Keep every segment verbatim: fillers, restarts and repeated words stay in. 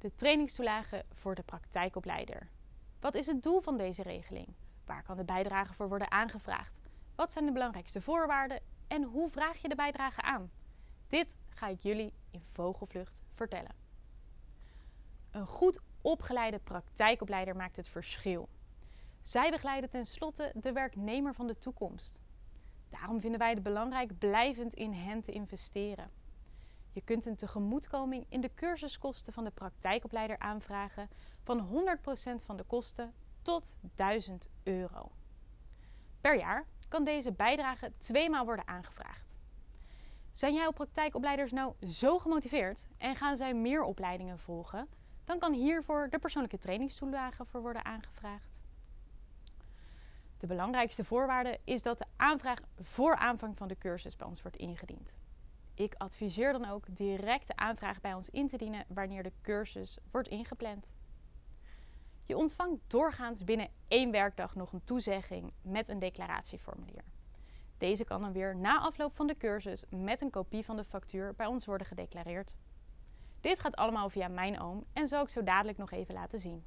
De trainingstoelage voor de praktijkopleider. Wat is het doel van deze regeling? Waar kan de bijdrage voor worden aangevraagd? Wat zijn de belangrijkste voorwaarden en hoe vraag je de bijdrage aan? Dit ga ik jullie in vogelvlucht vertellen. Een goed opgeleide praktijkopleider maakt het verschil. Zij begeleiden tenslotte de werknemer van de toekomst. Daarom vinden wij het belangrijk blijvend in hen te investeren. Je kunt een tegemoetkoming in de cursuskosten van de praktijkopleider aanvragen van honderd procent van de kosten tot duizend euro. Per jaar kan deze bijdrage tweemaal worden aangevraagd. Zijn jouw praktijkopleiders nou zo gemotiveerd en gaan zij meer opleidingen volgen, dan kan hiervoor de persoonlijke trainingstoelage voor worden aangevraagd. De belangrijkste voorwaarde is dat de aanvraag voor aanvang van de cursus bij ons wordt ingediend. Ik adviseer dan ook direct de aanvraag bij ons in te dienen wanneer de cursus wordt ingepland. Je ontvangt doorgaans binnen één werkdag nog een toezegging met een declaratieformulier. Deze kan dan weer na afloop van de cursus met een kopie van de factuur bij ons worden gedeclareerd. Dit gaat allemaal via mijn oom en zal ik zo dadelijk nog even laten zien.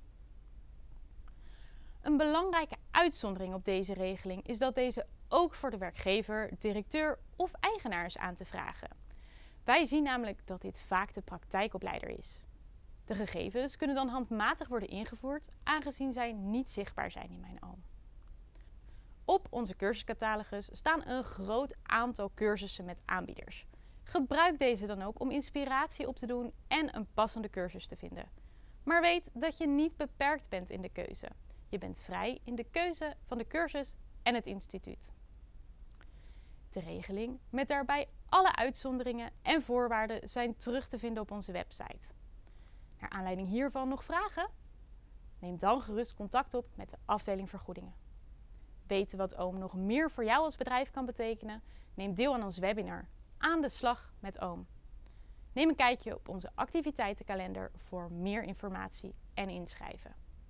Een belangrijke uitzondering op deze regeling is dat deze ook voor de werkgever, directeur of eigenaar is aan te vragen. Wij zien namelijk dat dit vaak de praktijkopleider is. De gegevens kunnen dan handmatig worden ingevoerd, aangezien zij niet zichtbaar zijn in mijn oom. Op onze cursuscatalogus staan een groot aantal cursussen met aanbieders. Gebruik deze dan ook om inspiratie op te doen en een passende cursus te vinden. Maar weet dat je niet beperkt bent in de keuze. Je bent vrij in de keuze van de cursus en het instituut. De regeling met daarbij alle uitzonderingen en voorwaarden zijn terug te vinden op onze website. Naar aanleiding hiervan nog vragen? Neem dan gerust contact op met de afdeling vergoedingen. Weten wat Oom nog meer voor jou als bedrijf kan betekenen? Neem deel aan ons webinar Aan de slag met Oom. Neem een kijkje op onze activiteitenkalender voor meer informatie en inschrijven.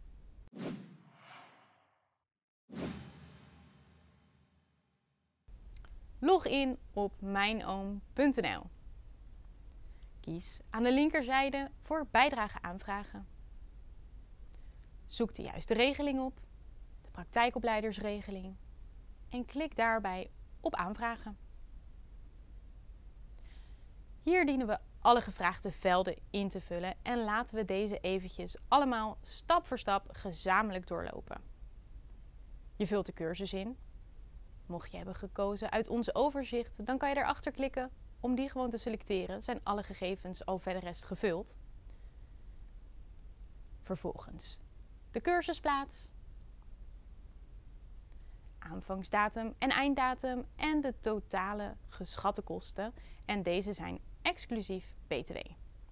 Log in op mijnoom punt n l. Kies aan de linkerzijde voor bijdrage aanvragen. Zoek de juiste regeling op, de praktijkopleidersregeling, en klik daarbij op aanvragen. Hier dienen we alle gevraagde velden in te vullen en laten we deze eventjes allemaal stap voor stap gezamenlijk doorlopen. Je vult de cursus in. Mocht je hebben gekozen uit ons overzicht, dan kan je erachter klikken om die gewoon te selecteren. Zijn alle gegevens al verder rest gevuld. Vervolgens de cursusplaats, aanvangsdatum en einddatum en de totale geschatte kosten. En deze zijn exclusief B T W.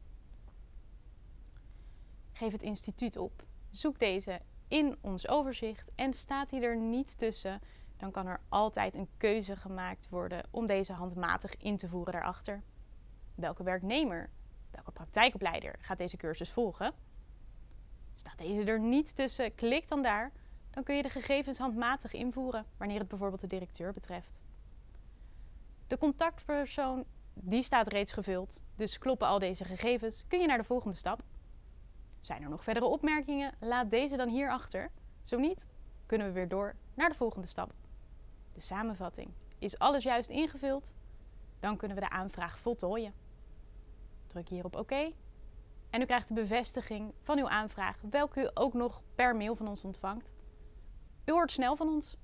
Geef het instituut op. Zoek deze in ons overzicht en staat hij er niet tussen, dan kan er altijd een keuze gemaakt worden om deze handmatig in te voeren daarachter. Welke werknemer, welke praktijkopleider gaat deze cursus volgen? Staat deze er niet tussen, klik dan daar. Dan kun je de gegevens handmatig invoeren, wanneer het bijvoorbeeld de directeur betreft. De contactpersoon, die staat reeds gevuld, dus kloppen al deze gegevens, kun je naar de volgende stap. Zijn er nog verdere opmerkingen? Laat deze dan hier achter. Zo niet, kunnen we weer door naar de volgende stap. De samenvatting. Is alles juist ingevuld? Dan kunnen we de aanvraag voltooien. Druk hier op oké. En u krijgt de bevestiging van uw aanvraag, welke u ook nog per mail van ons ontvangt. U hoort snel van ons.